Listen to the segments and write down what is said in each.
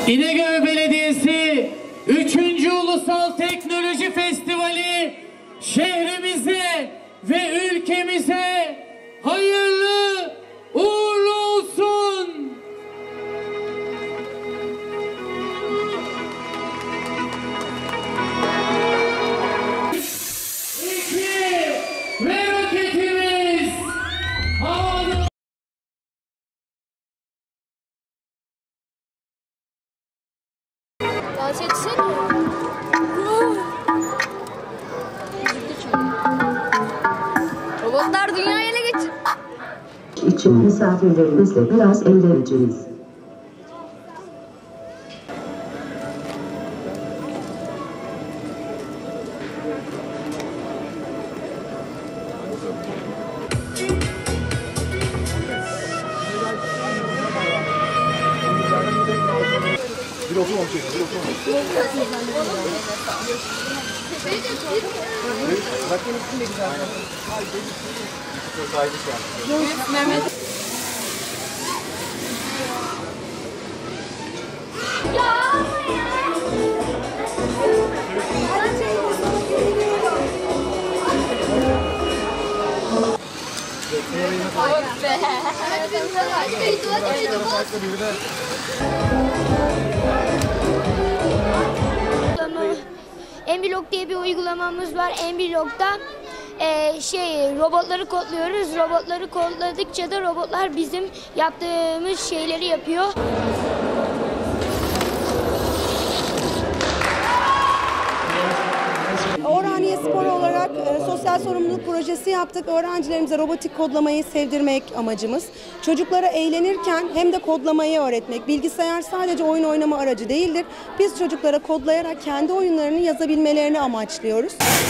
İnegöl Belediyesi 3. Ulusal Teknoloji Festivali şehrimize ve ülkemize hayırlı uğurlu olsun. Ve roketimiz havada. Dans etsene. Robotlar dünyayı ele geçir. İçin misafirlerimizle biraz eğleneceğiz. Mehmet. Enbilog diye bir uygulamamız var. Enbilog'da robotları kodluyoruz. Robotları kodladıkça da robotlar bizim yaptığımız şeyleri yapıyor. Orhaniye Spor olarak sosyal sorumluluk projesi yaptık. Öğrencilerimize robotik kodlamayı sevdirmek amacımız. Çocuklara eğlenirken hem de kodlamayı öğretmek. Bilgisayar sadece oyun oynama aracı değildir. Biz çocuklara kodlayarak kendi oyunlarını yazabilmelerini amaçlıyoruz.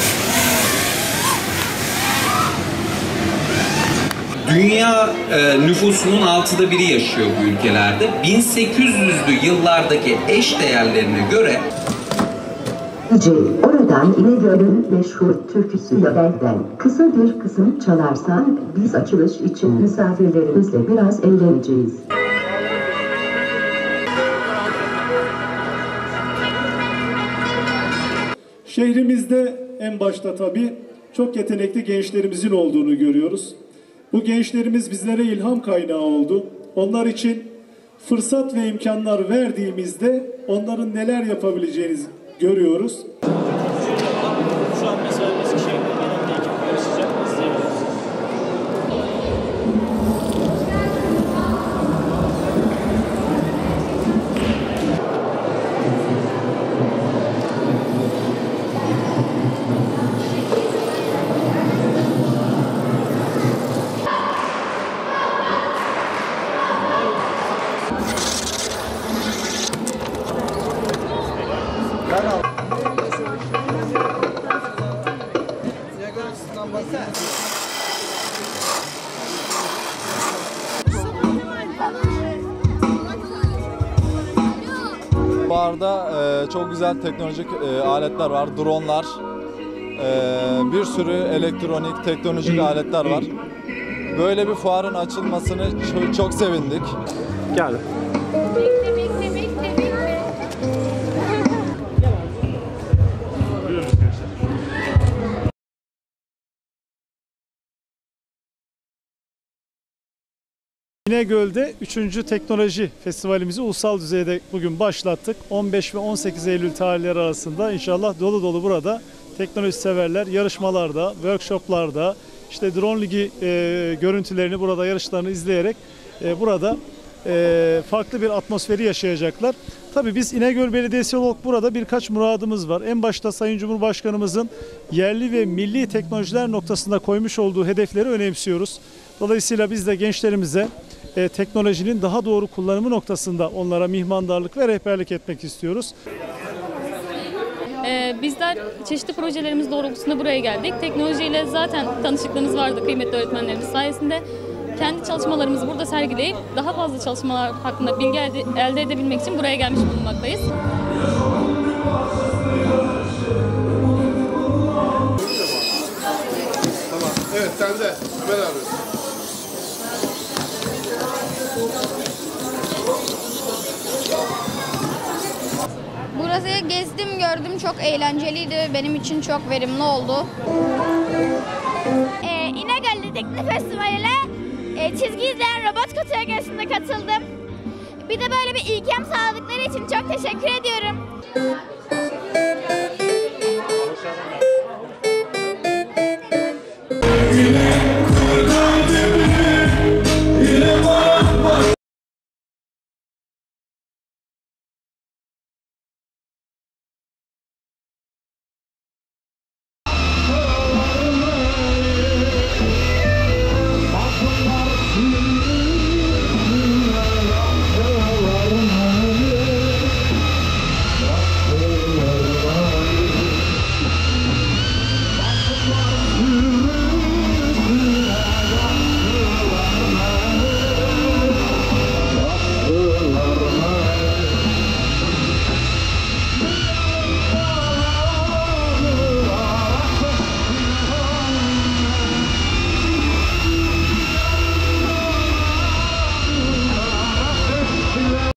Dünya nüfusunun 6'da 1'i yaşıyor bu ülkelerde. 1800'lü yıllardaki eş değerlerine göre Oradan İnegöl'ün meşhur türküsüyle benden kısa bir kısım çalarsan biz açılış için misafirlerimizle biraz eğleneceğiz. Şehrimizde en başta tabii çok yetenekli gençlerimizin olduğunu görüyoruz. Bu gençlerimiz bizlere ilham kaynağı oldu. Onlar için fırsat ve imkanlar verdiğimizde onların neler yapabileceğini görüyoruz. Şu an mesela Eskişehir'de genelde ekip yarışacak, izleyebiliriz. Fuarda çok güzel teknolojik aletler var, dronlar, bir sürü elektronik, teknolojik aletler var. Böyle bir fuarın açılmasını çok sevindik. Geldi. İnegöl'de 3. Teknoloji Festivalimizi ulusal düzeyde bugün başlattık. 15 ve 18 Eylül tarihleri arasında inşallah dolu dolu burada teknoloji severler yarışmalarda, workshoplarda, işte drone ligi görüntülerini burada yarışlarını izleyerek burada farklı bir atmosferi yaşayacaklar. Tabii biz İnegöl Belediyesi olarak burada birkaç muradımız var. En başta Sayın Cumhurbaşkanımızın yerli ve milli teknolojiler noktasında koymuş olduğu hedefleri önemsiyoruz. Dolayısıyla biz de gençlerimize teknolojinin daha doğru kullanımı noktasında onlara mihmandarlık ve rehberlik etmek istiyoruz. Bizler çeşitli projelerimiz doğrultusunda buraya geldik. Teknolojiyle zaten tanışıklığımız vardı kıymetli öğretmenlerimiz sayesinde. Kendi çalışmalarımızı burada sergileyip daha fazla çalışmalar hakkında bilgi elde edebilmek için buraya gelmiş bulunmaktayız. Tamam. Evet, sen de. Ömer abi. burası gezdim, gördüm. Çok eğlenceliydi. Benim için çok verimli oldu. İnegöl'de Tekno Festivali'ne çizgi izleyen robot kategorisinde katıldım. Bir de böyle bir ilkem sağladıkları için çok teşekkür ediyorum.